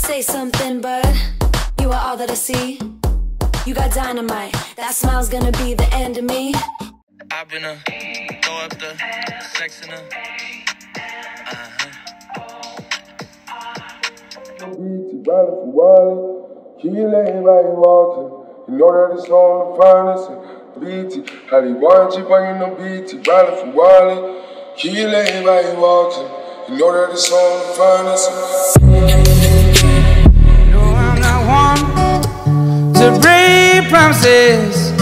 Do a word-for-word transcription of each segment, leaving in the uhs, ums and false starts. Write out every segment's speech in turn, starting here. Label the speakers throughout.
Speaker 1: say something, but you are all that I see. You got dynamite, that smile's gonna be the end of me.
Speaker 2: I've been a throw up the sex in a uh-huh.
Speaker 3: Riding for Wally, kill everybody walking. You know that it's on the finest. B T, how they want you bringing the B T, riding for Wally, kill everybody walking. You know that it's on the finest.
Speaker 4: No, I'm not one to break promises.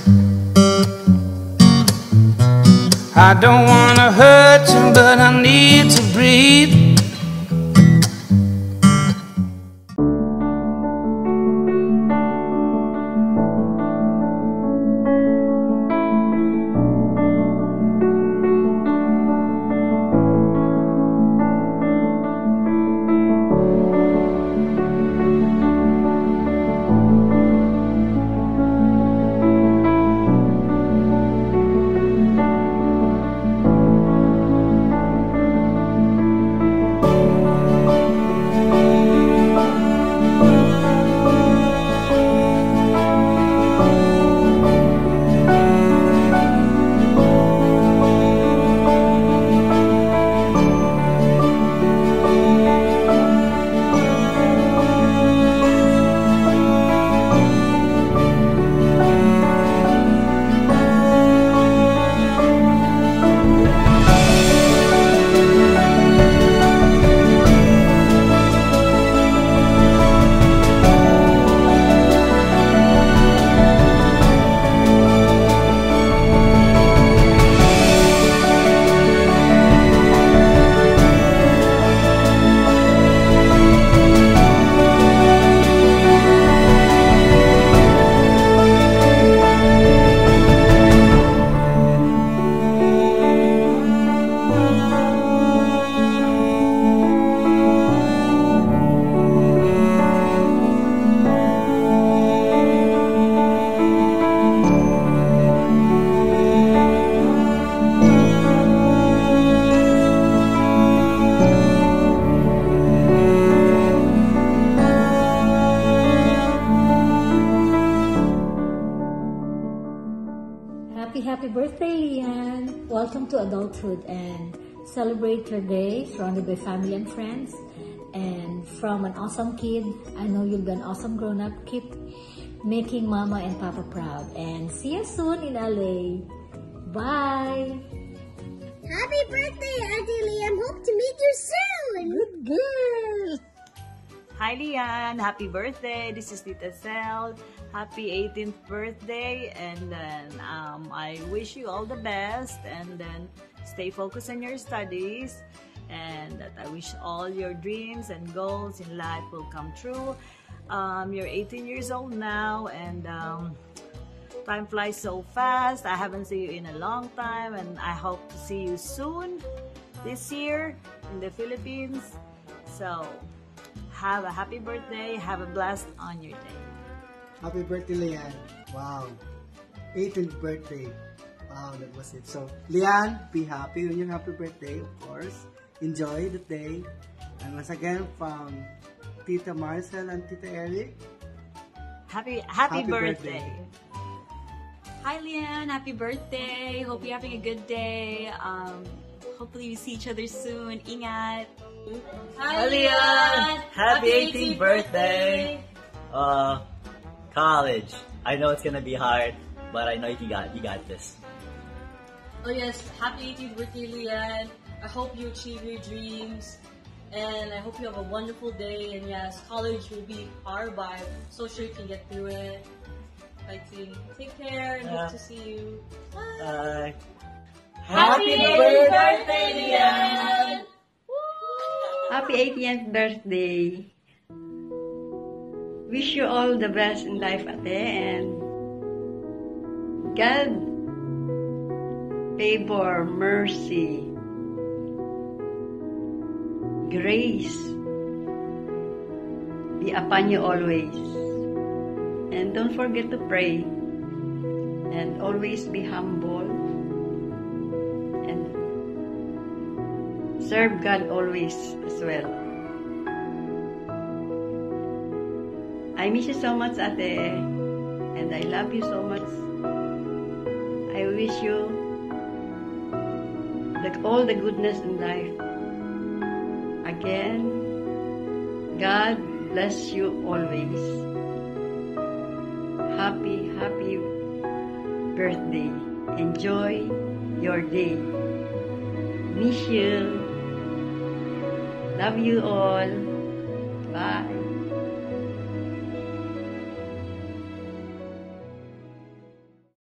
Speaker 4: I don't wanna hurt you, but I need to breathe.
Speaker 5: Happy, happy birthday, Lian! Welcome to adulthood and celebrate your day surrounded by family and friends. And from an awesome kid, I know you'll be an awesome grown-up. Keep making Mama and Papa proud. And see you soon in L A. Bye!
Speaker 6: Happy birthday, Auntie Liam! Hope to meet you soon!
Speaker 5: Good girl!
Speaker 7: Hi, Lian! Happy birthday! This is Tita Cel. Happy eighteenth birthday, and then um, I wish you all the best, and then stay focused on your studies, and that I wish all your dreams and goals in life will come true. Um, you're eighteen years old now, and um, time flies so fast. I haven't seen you in a long time, and I hope to see you soon this year in the Philippines. So have a happy birthday, have a blast on your day.
Speaker 8: Happy birthday, Lian. Wow. eighteenth birthday. Wow, that was it. So, Lian, be happy on your happy birthday, of course. Enjoy the day. And once again, from Tita Marcel and Tita Eric,
Speaker 7: Happy, happy,
Speaker 8: happy
Speaker 7: birthday.
Speaker 8: birthday.
Speaker 9: Hi, Lian. Happy birthday. Hope you're having a good day. Um, hopefully we see each other soon. Ingat.
Speaker 7: Hi, Lian. Happy eighteenth birthday.
Speaker 10: Uh, college. I know it's gonna be hard, but I know you got you got this.
Speaker 9: Oh yes, happy eighteenth birthday, Lian. I hope you achieve your dreams, and I hope you have a wonderful day. And yes, college will be hard, but I'm so sure you can get through it. Fighting. Take care, and
Speaker 10: Yeah.
Speaker 9: hope to see you. Bye.
Speaker 10: Bye.
Speaker 7: Happy birthday, Lian.
Speaker 11: Happy eighteenth birthday. Wish you all the best in life, Ate, and God, favor, mercy, grace be upon you always. And don't forget to pray, and always be humble, and serve God always as well. I miss you so much, Ate. And I love you so much. I wish you the, all the goodness in life. Again, God bless you always. Happy, happy birthday. Enjoy your day. Miss you. Love you all. Bye.